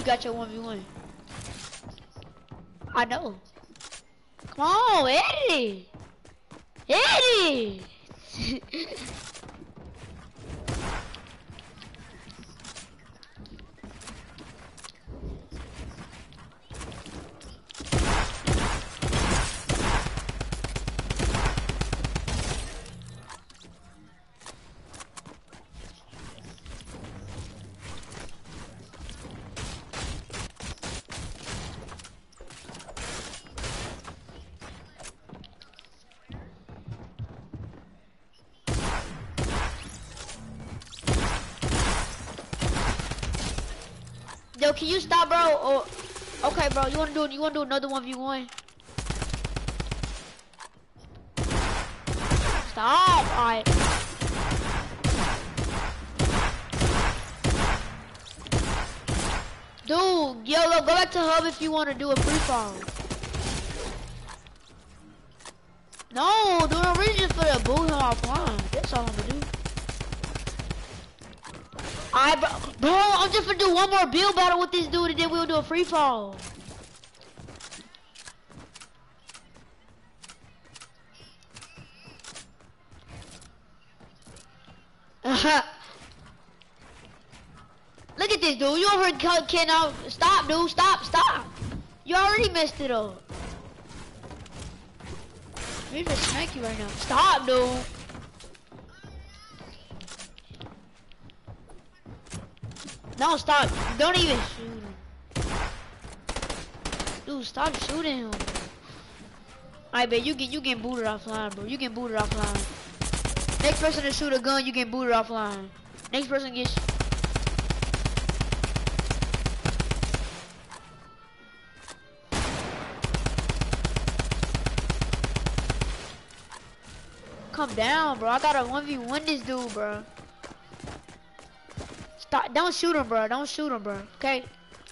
you got your 1v1. I know. Come on, Eddie. Eddie. Yo, can you stop, bro? Or okay, bro. You wanna do another 1v1? Stop. All right. Dude, yo, go back to hub if you wanna do a free fall. No, do a reason for the boot him offline. That's all I'm gonna do. Alright, bro, I'm just gonna do one more build battle with this dude and then we'll do a free fall. Look at this, dude. You over here can't out. Stop, dude. Stop. You already messed it up. I'm gonna smack you right now. Stop, dude. No, stop. Don't even shoot him. Dude, stop shooting him. I bet you get booted offline, bro. You get booted offline. Next person to shoot a gun, you get booted offline. Next person gets... Come down, bro. I gotta 1v1 this dude, bro. Stop. Don't shoot him, bro. Don't shoot him, bro. Okay?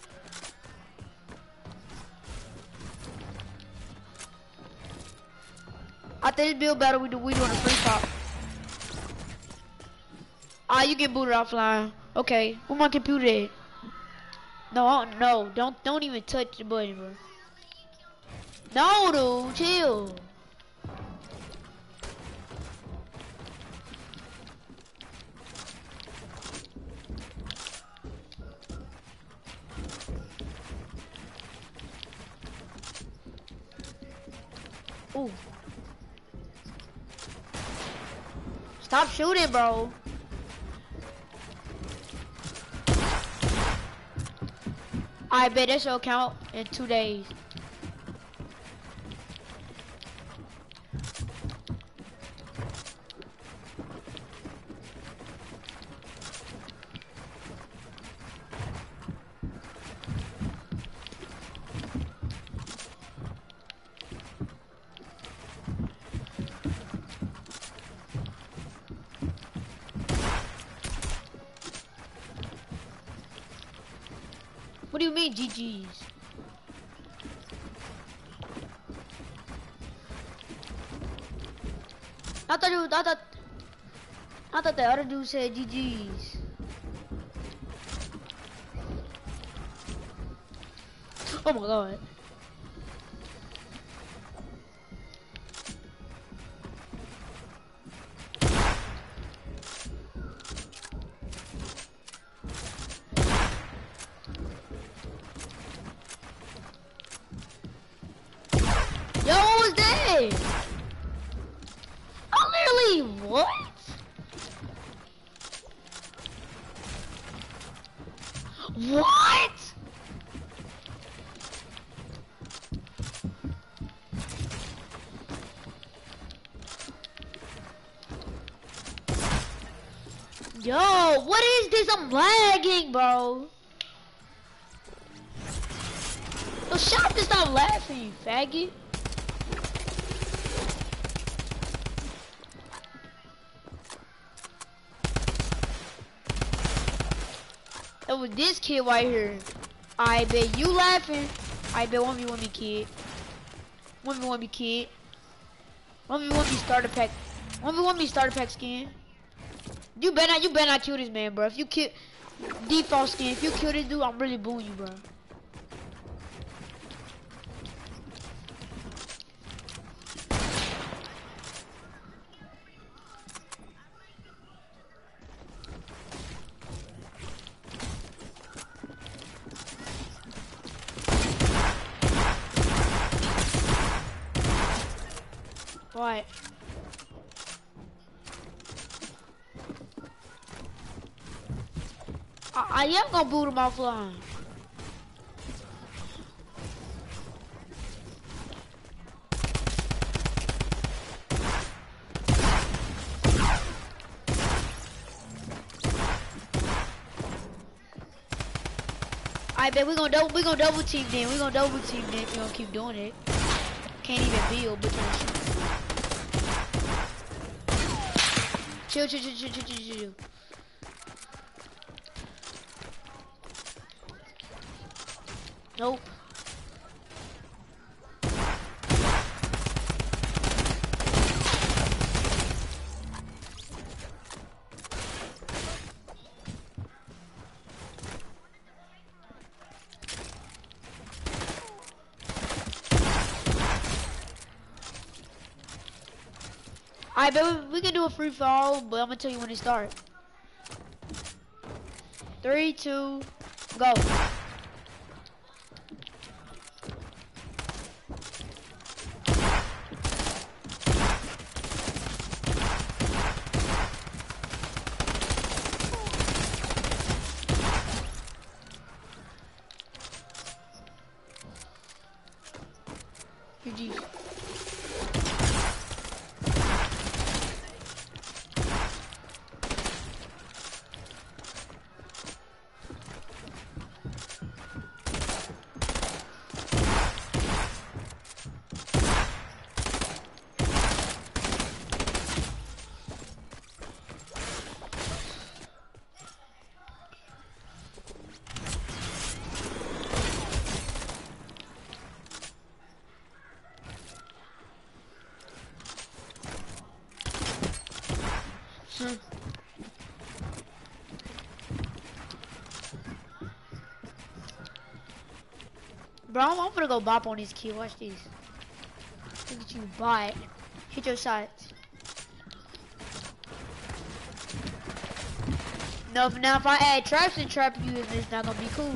After this build battle, we doing a free pop. Ah, you get booted offline. Okay. Where my computer at? No, don't even touch the button, bro. No, dude. Chill. Ooh. Stop shooting, bro. I bet this will count in 2 days. What do you mean, GG's? I thought the other dude said GG's. Oh my god. What? What? Yo, what is this? I'm lagging, bro. Yo, shut up and stop laughing, you faggot. It was this kid right here. I bet you laughing. I bet 1v1 me, kid. 1v1 me, kid. 1v1 me starter pack. 1v1 me starter pack skin. You better not kill this man, bro. If you Default skin. If you kill this dude, I'm really booing you, bro. What? I am gonna boot him offline. I bet we gonna double team then. We gonna double team then if we gonna keep doing it. Can't even build, but chill. Nope. Alright, but we can do a free fall, but I'm gonna tell you when it starts. 3, 2, go. GG. Bro, I'm gonna go bop on this kid. Watch this. Look at you, bot. Hit your shots. No, now if I add traps and trap you, it's not gonna be cool.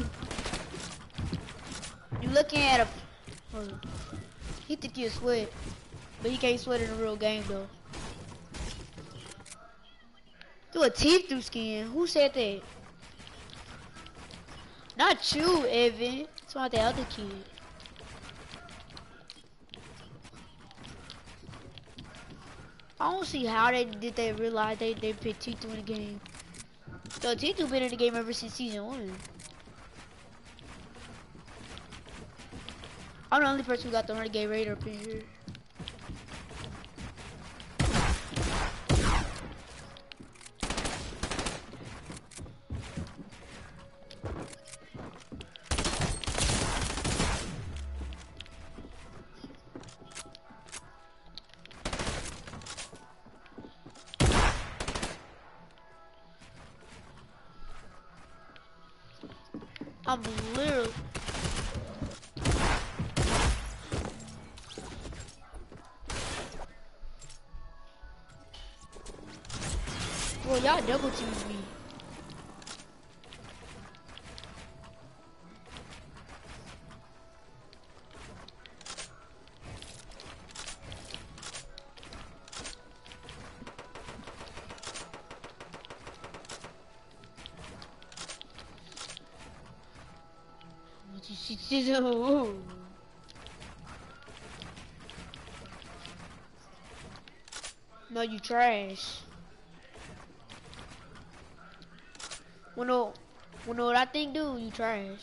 You looking at a... Hold on. He think you sweat, but he can't sweat in a real game though. Do a teeth through skin. Who said that? Not you, Evan. It's not the other kid. I don't see how they realize they picked T2 in the game. So T2 been in the game ever since season 1. I'm the only person who got the Renegade Raider up in here. I'm literally... Well, y'all double teamed me. No, you trash. Well, no, what I think, dude, you trash.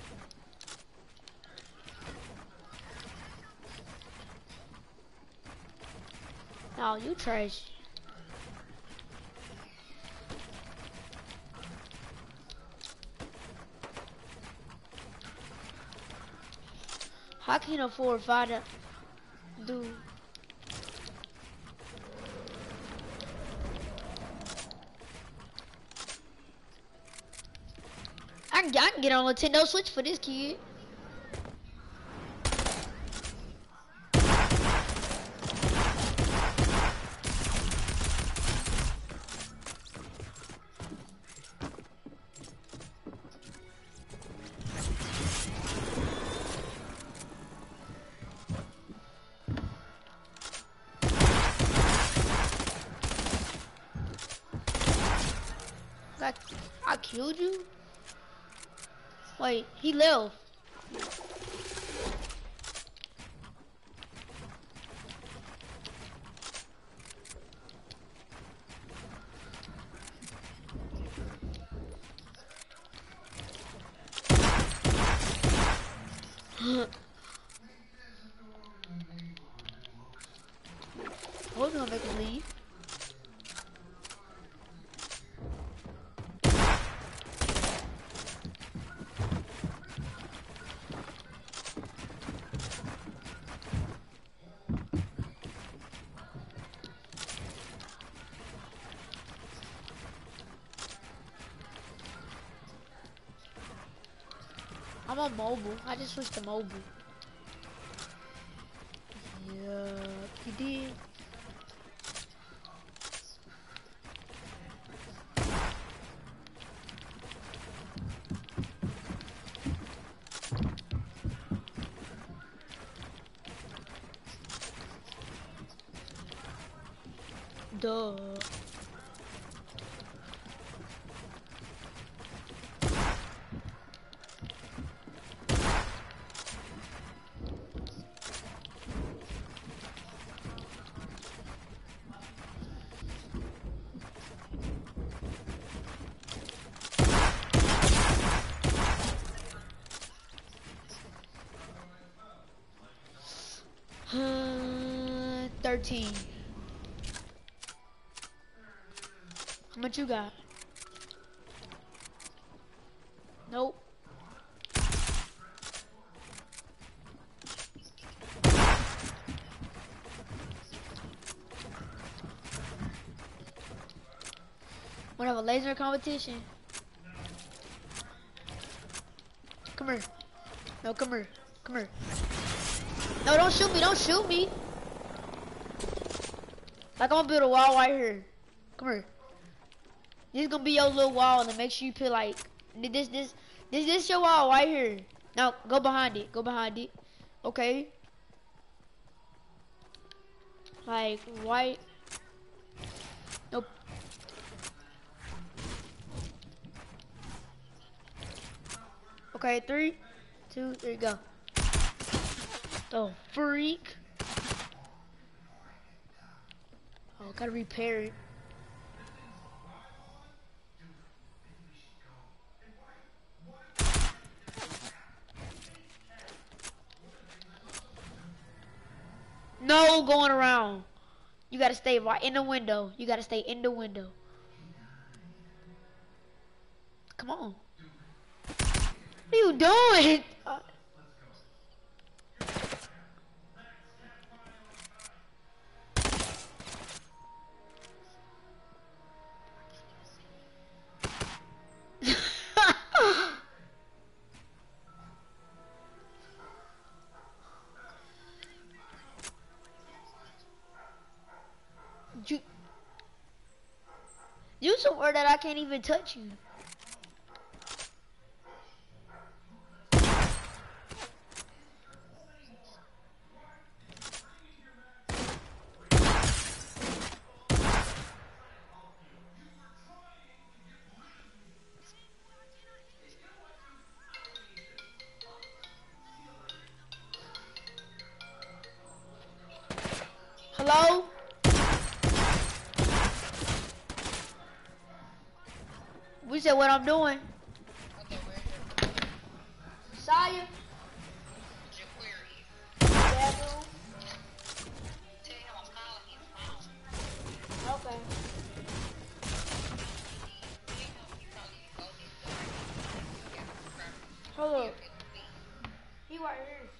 No, you trash. How can you afford 5 to do? can get on Nintendo Switch for this kid. I killed you? Wait, he left. I was gonna make him leave. I'm on mobile. I just switched to mobile. Yeah, you did. Duh. Uh, 13. How much you got? Nope. Wanna have a laser competition? Come here. No, come here. Come here. No, don't shoot me. Don't shoot me. Like, I'm gonna build a wall right here. Come here. This is gonna be your little wall, and make sure you put like this your wall right here. Now go behind it. Go behind it. Okay. Like right. Nope. Okay, 3, 2, 3, go. The freak. Oh, gotta repair it. No going around. You gotta stay right in the window. You gotta stay in the window. Come on. What are you doing? You somewhere that I can't even touch you. Hello? We said what I'm doing. Okay, where's your Saya? what's your query? Bathroom. Tell him I'm calling his phone. Okay. Hold up. He right here.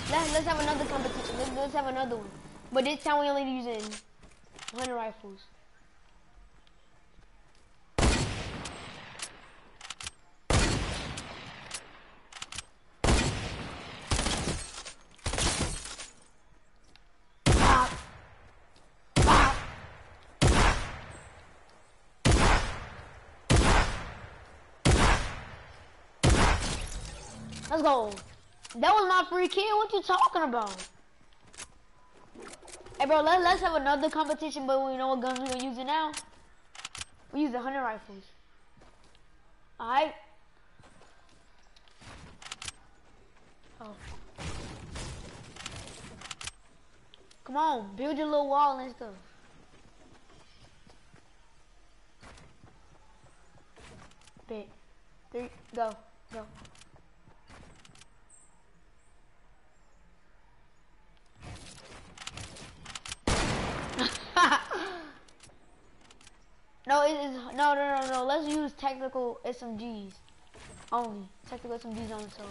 Let's have another competition. Let's have another one. But this time we only using 100 rifles. Pop. Pop. Let's go. That was my free kill. What you talking about? Hey, bro, let's have another competition, but we know what guns we're gonna use it now. We use 100 rifles. Alright? Oh. Come on, build your little wall and stuff. Bet. 3, go, go. No, it is no. Let's use tactical SMGs only. Tactical SMGs only. So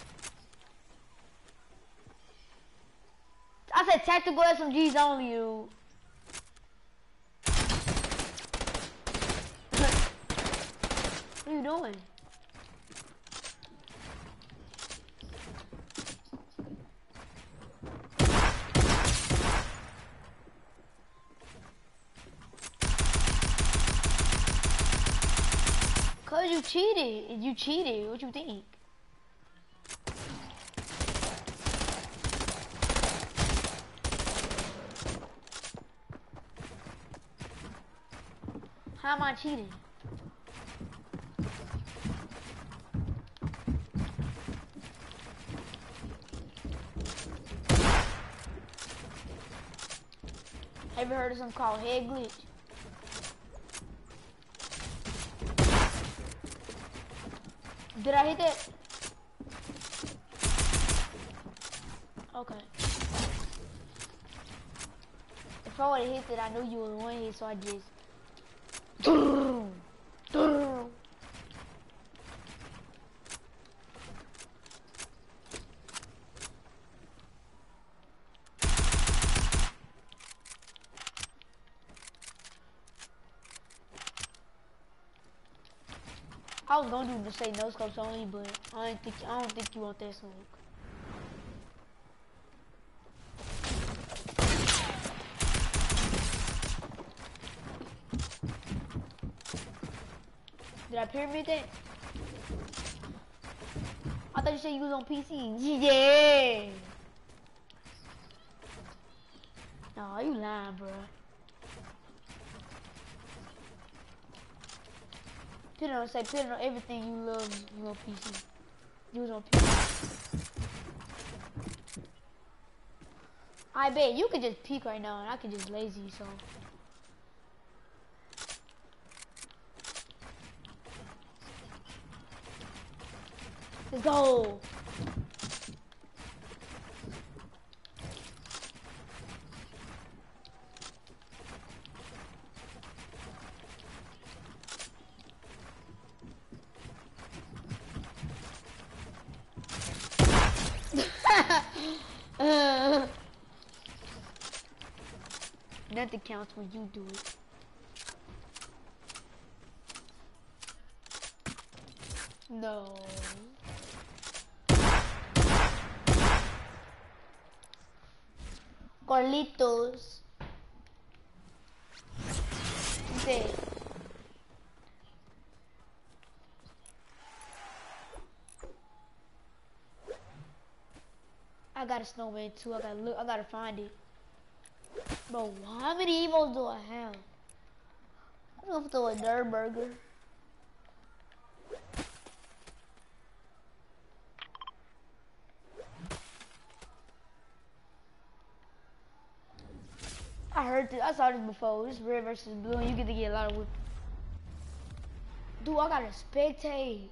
I said tactical SMGs only. You. What are you doing? Cause you cheated. You cheated. What you think? How am I cheating? Have you heard of something called head glitch? Did I hit that? Okay. If I would've hit it, I knew you was one hit, so I just. I was gonna do to say no scopes only, but I don't think you want that smoke. Did I pyramid that? I thought you said you was on PC. Yeah. No, you lying, bro. Put it on everything you love. You on PC. You was on PC. I bet you could just peek right now, and I could just lazy you. So. Let's go. Nothing counts when you do it. No. Carlitos. Dead. I got a snowman too. I gotta find it. Bro, how many emotes do I have? I'm gonna throw a nerd burger. I heard this. I saw this before. This red versus blue, and you get to get a lot of whip. Dude, I gotta spectate.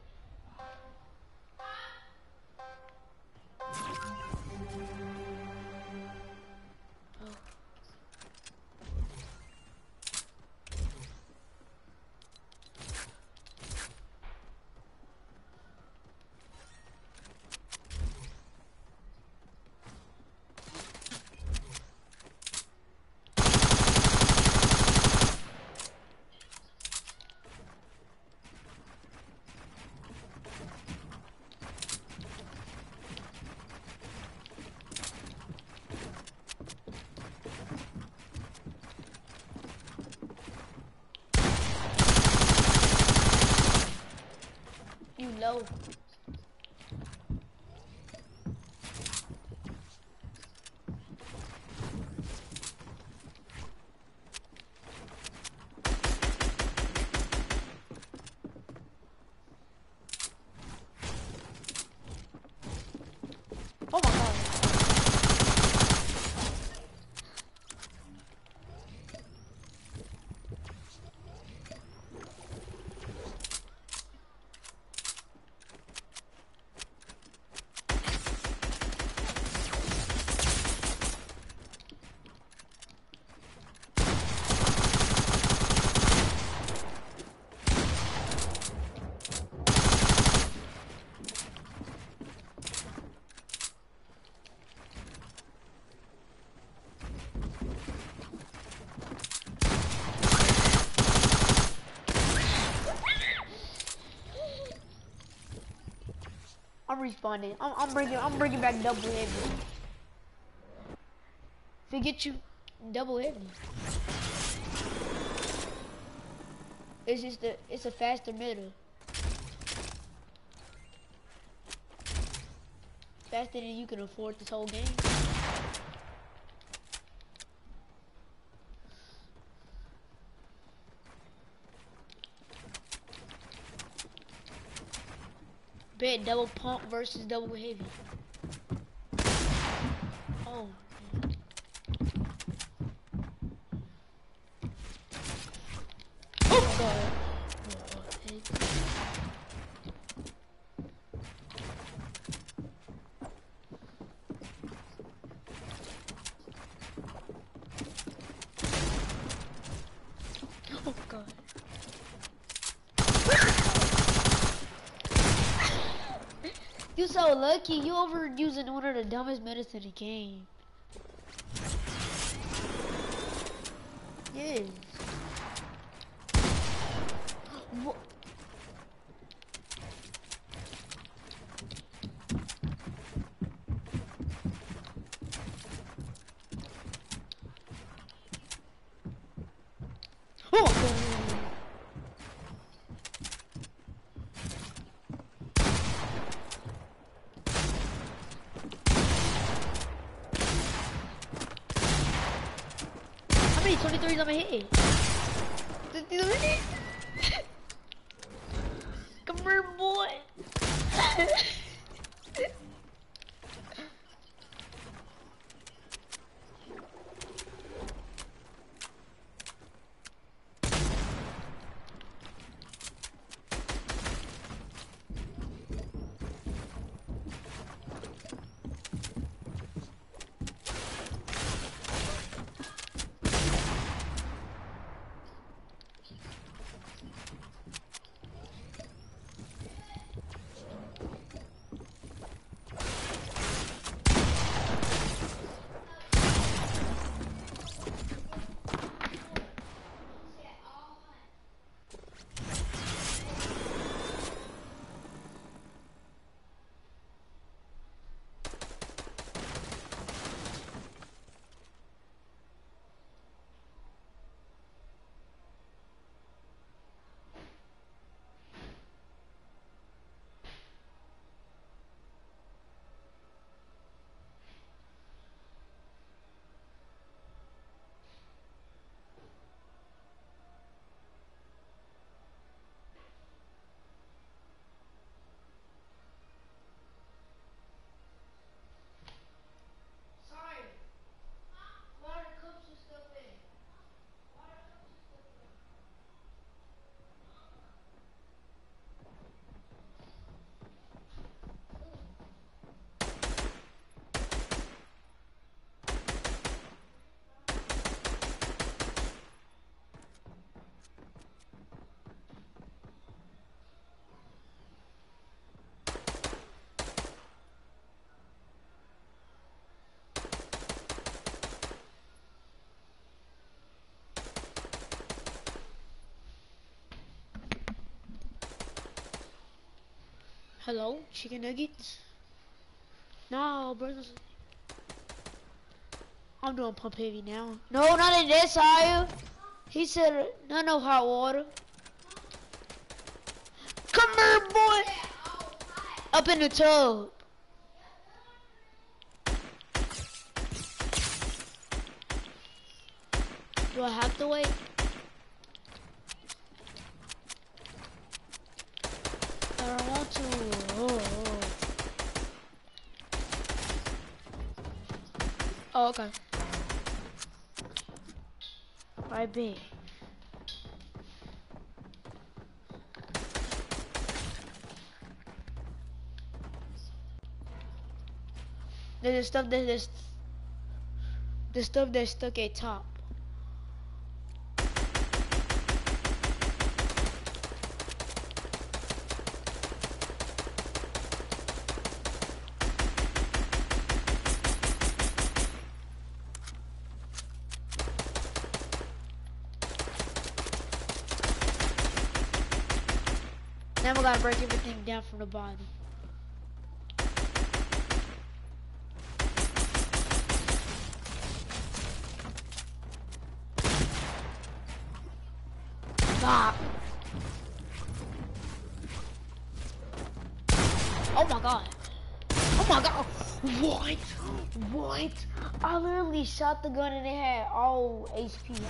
respawning. I'm bringing back double heavy. Forget you, double heavy. It's a faster middle. Faster than you can afford this whole game. Bet double pump versus double heavy. Oh. Oh god. Oh god. You so lucky. You overusing one of the dumbest medicine in the game. Yes. What? Oh my god. How many 23s on my head? Come here, boy. Hello, chicken nuggets? No, bro. I'm doing pump heavy now. No, not in this aisle. He said, no hot water. Come here, boy. Up in the tub. Do I have to wait? I don't want to. Oh, okay. Right, big. There's the stuff that's stuck at top. Now we gotta break everything down from the bottom. Bop. Oh my god. Oh my god. What? What? I literally shot the gun and it had all HP. You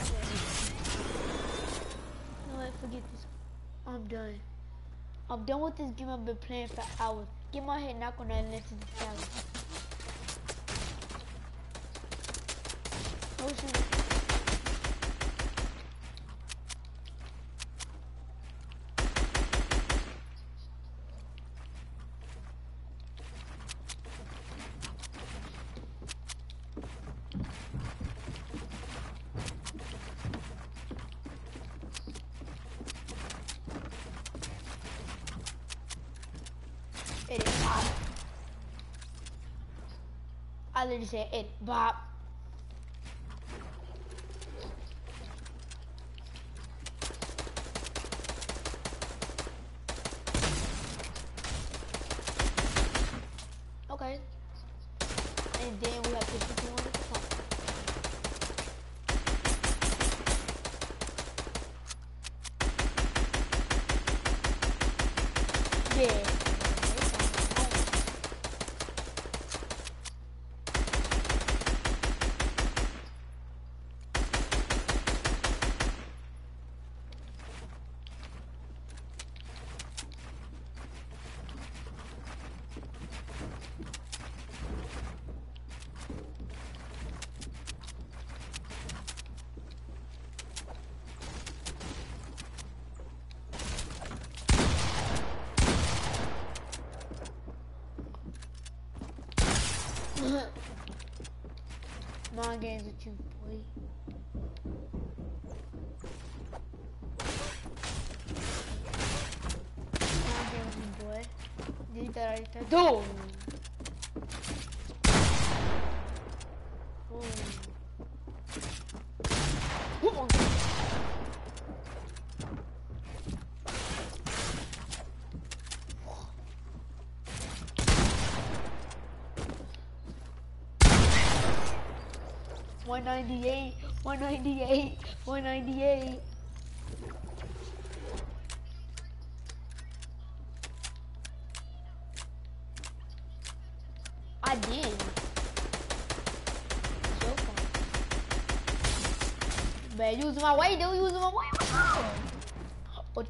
know what? Forget this. I'm done. I'm done with this game. I've been playing for hours. Get my head knocked on that left to the tower. Oh shoot. It is bop. I literally said it bop. Okay. And then we have 52 on the phone. Yeah. Mind games with you, boy. Mind games with you, boy. Did that right there. Do! Come on. $198, $198, $198. I did. So far. Man, using my weight, dude. Using my weight. Oh,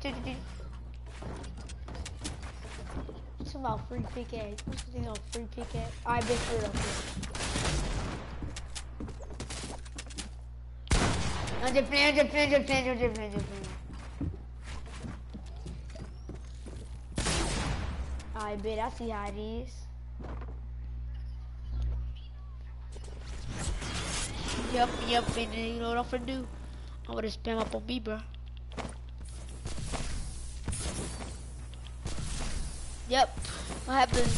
it's about free pickaxe. What's the thing on free pickaxe? I bet it up here. I'm just playing. I bet I see how it is. Yep, and then you know what I'm gonna do? I'm gonna spam up on me, bro. Yep, what happened?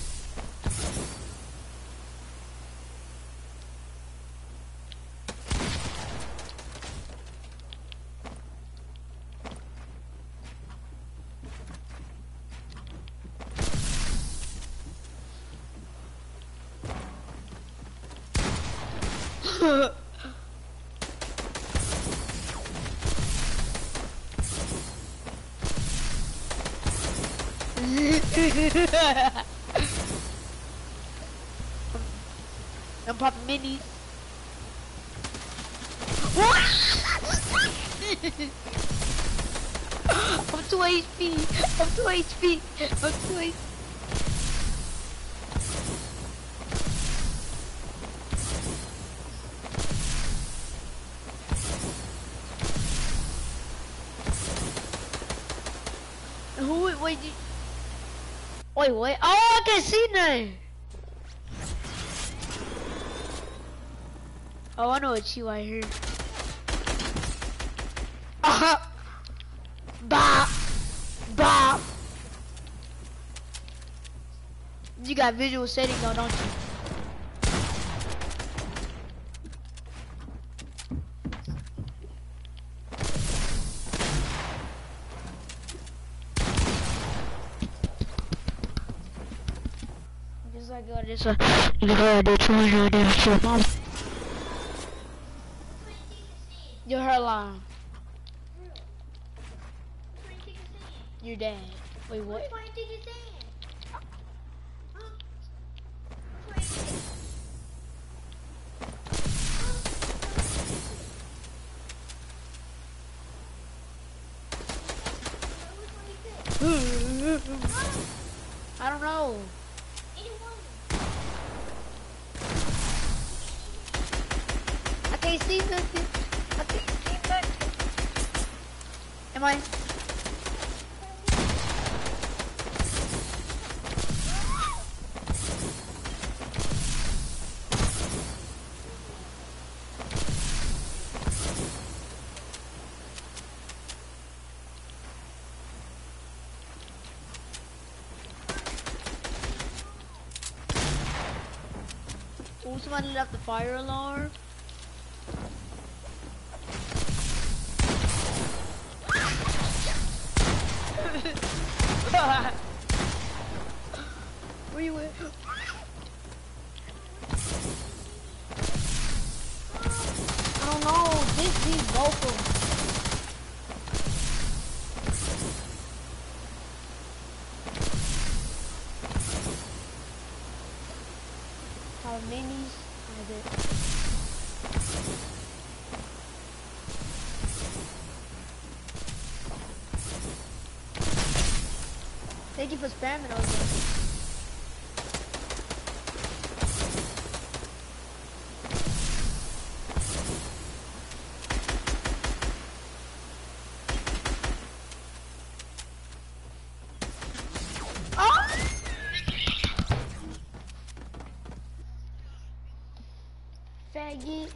I'm popping minis. I'm 2 HP. I'm 2 HP. I'm 2 HP. Wait, wait, what? Oh, I can see now. Oh, I know it's you right here. Bop, bop. You got visual settings on, don't you? Just like this one. You heard this one, you this one. Your hairline. Your dad. Wait, what? Which one did you say? Huh? Which one did you say? I don't know. I can't see nothing. I can't see nothing. Am I? Oh, somebody left the fire alarm. Where you at? I don't know. These both of them. Our minis are there. Thank you for spamming those. Faggot.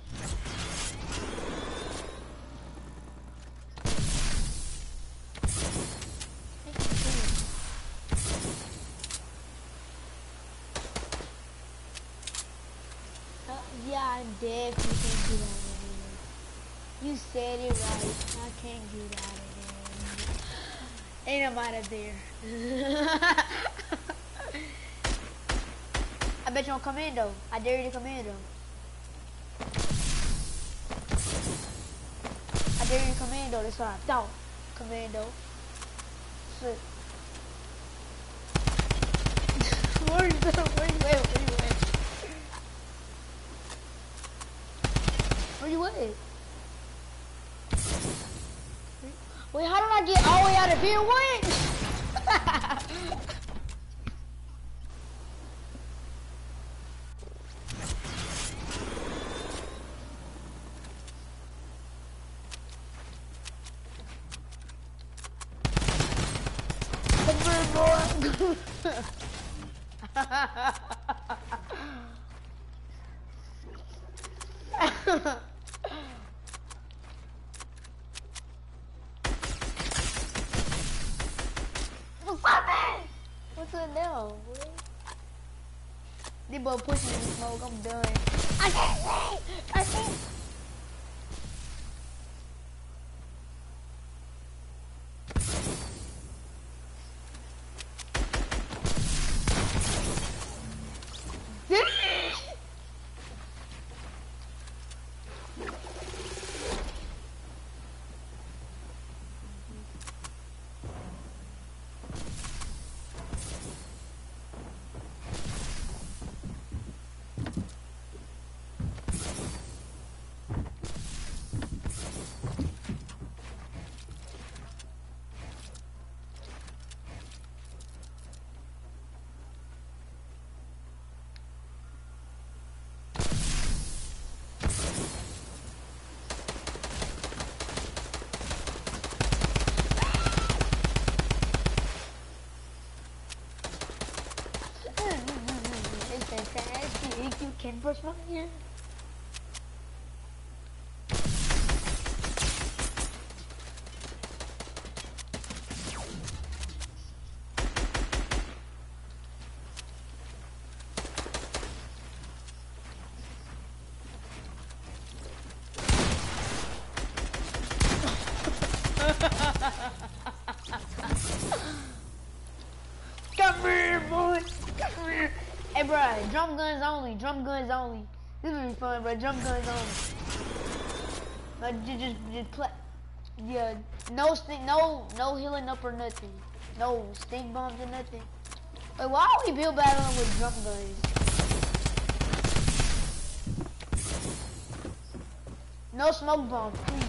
Yeah, I definitely can't get out of here. You said it right. I can't get out of here. Ain't nobody out there. I bet you don't come in though. I dare you to come in though. I dare you to come in though, that's what I thought. Come in though. Shit. Where you at? Where you at? Where you at? Wait, how did I get all the way out of here? What? What's up now? They both pushing in the smoke. I'm done. I can't wait. I can't. It's fantastic. You can brush my hair. Come here, boy. Come here. Hey, bro, drum guns only. Drum guns only. This will be fun, bro. Drum guns only. But just play. Yeah, no healing up or nothing. No stink bombs or nothing. Wait, why are we build battling with drum guns? No smoke bombs, please.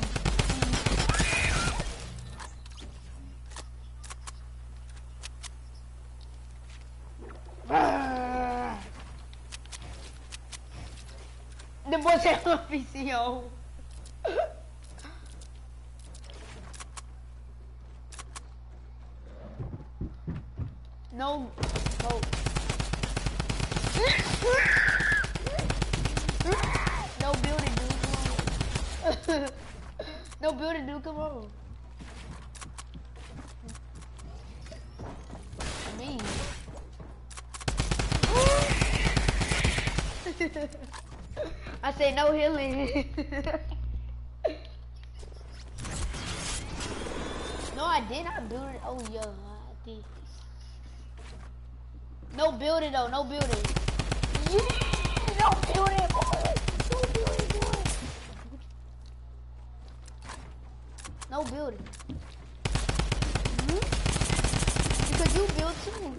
The boy said on PCO. No, no. No building, dude. Come on. No building, dude. Come on. Me. I say no healing. No, I did not build it. Oh, yeah, I did. No building though, no building. Yeah, no building, boy. No building, boy. No building. Because you build too.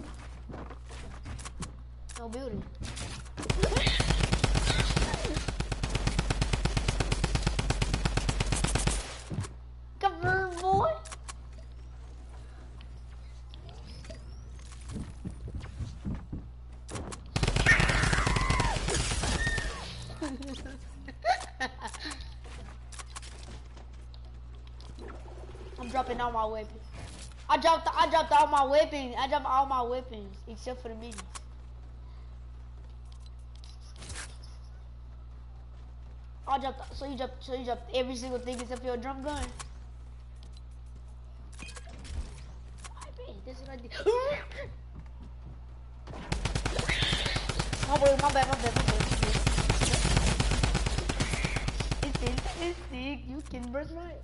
No building. Come here, boy. I'm dropping all my weapons. I dropped all my weapons. I dropped all my weapons except for the minis. So you dropped every single thing except for your drum gun. I bet this is what I did. My bad. It's sick. You can burst right.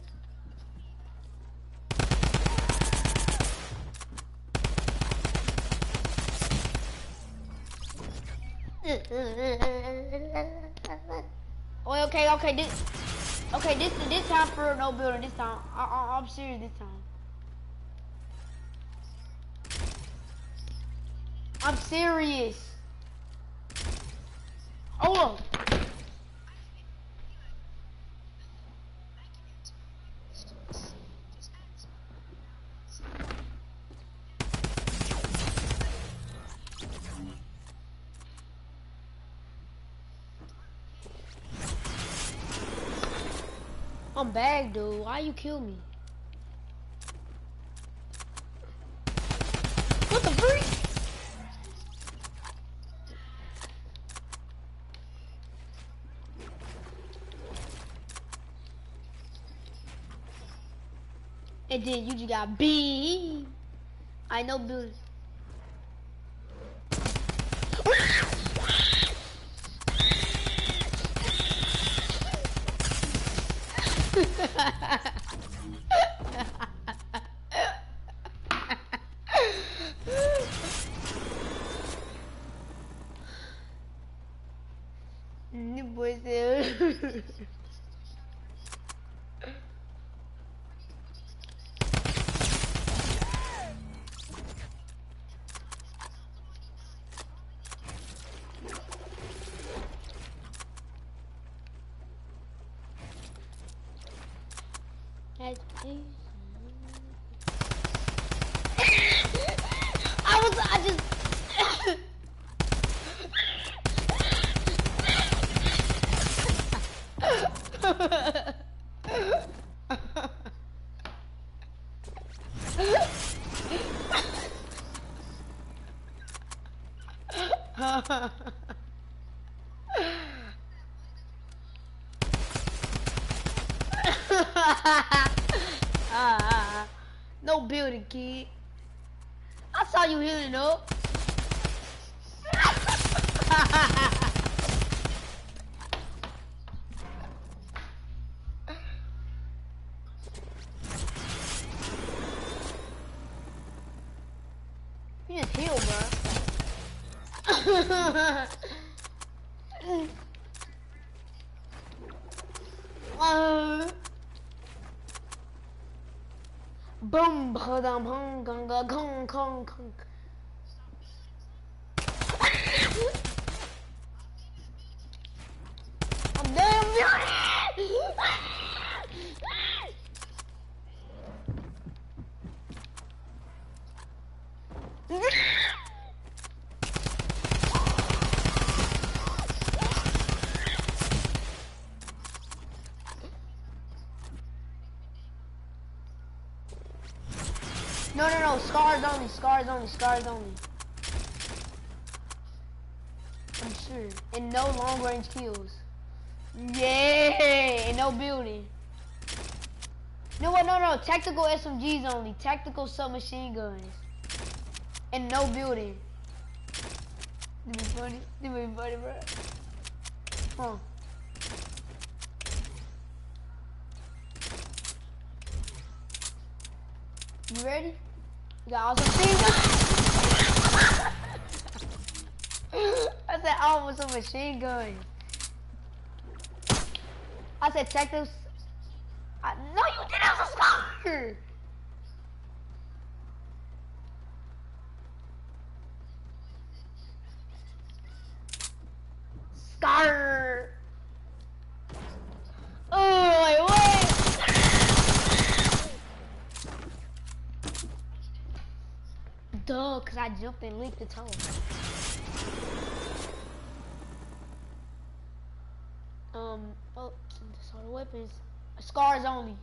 Oh, okay. This time for no building. This time, I'm serious. This time, I'm serious. Hold on. I'm back, dude. Why you kill me? What the freak? And then you just got B. I know, dude. New boy said. I just. No building, kid. I saw you healing up. You just heal, bro. Boom, badam, hung, gunga, kung, kung, kung. I'm damn No, no, no, scars only, scars only, scars only. I'm sure. And no long range kills. Yeah, and no building. No, what? No, no, tactical SMGs only, tactical submachine guns. And no building. This be funny, this be funny, bro. Huh. You ready? You got all some things. I said almost a machine gun. I said tactical. No, you didn't have a scar. Scar. Oh, wait, what? Duh, cause I jumped and licked the toe. Oh, sort of weapons. Scars only.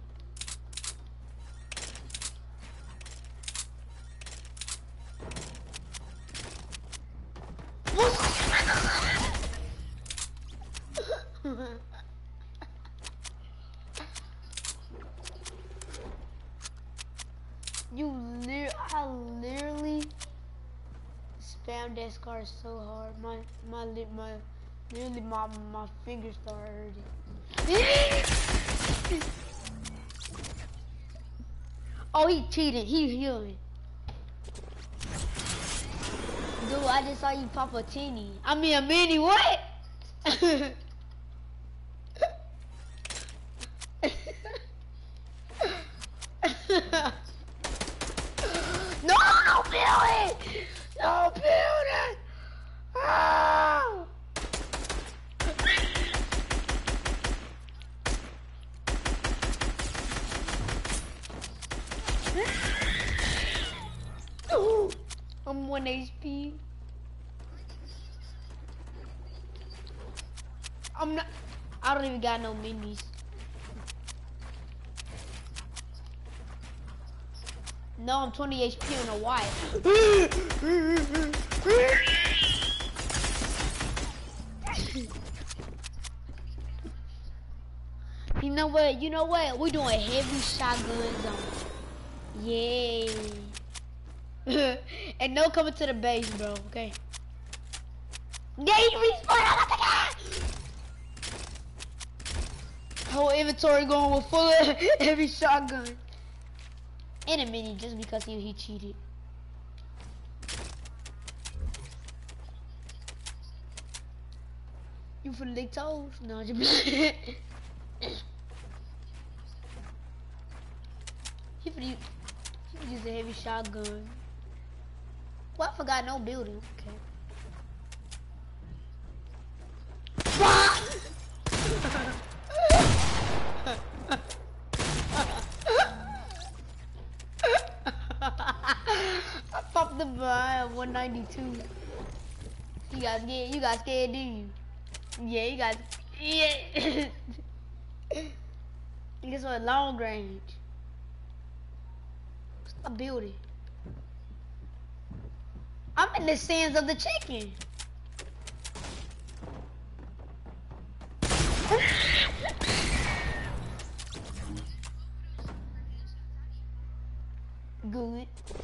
I literally spammed that scar so hard. Literally my fingers started hurting. Oh, he cheated. He healing. Dude, I just saw you pop a teeny. I mean a mini. What? No, no building! No building! Oh! Ooh, I'm 1 HP. I'm not. I don't even got no minis. No, I'm 20 HP on a white. You know what? You know what? We're doing heavy shotguns on. Yay. And no coming to the base, bro, okay? Yeah, he respawned. I got the guy. Whole inventory going with full of heavy shotgun. And a mini just because he cheated. You for lick toes? No, just he for use a heavy shotgun. Well, I forgot no building. Okay. I popped the buy at 192. You got scared, didn't you? Yeah, you got, yeah. This was long range. Stop building. I'm in the sands of the chicken. Good.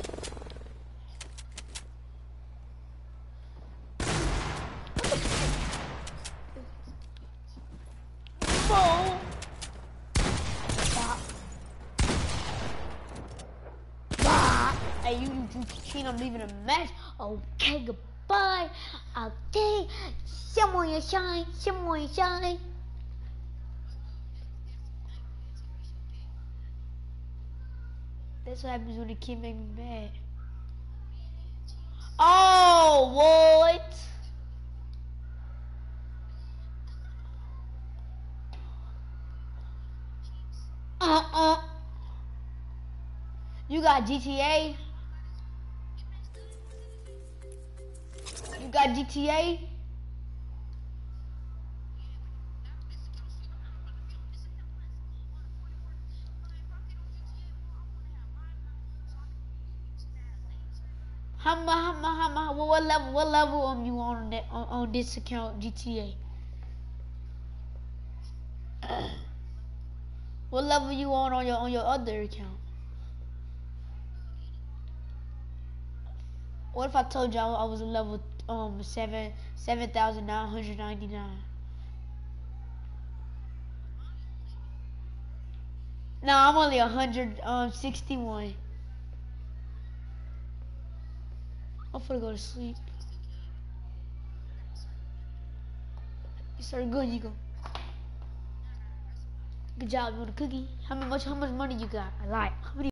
Oh. Hey, you cheat, I'm leaving a match. Okay, goodbye. Okay, someone you shine, someone you shine. That's what happens when a kid make me mad. Oh, what? Uh-uh. You got GTA? You got GTA? What level you on that on this account GTA? What level you on your other account? What if I told you I was a level 7,999? No, I'm only 161. I'm finna go to sleep. You start good, you go. Good job, you want a cookie? How much money you got? A lot. How many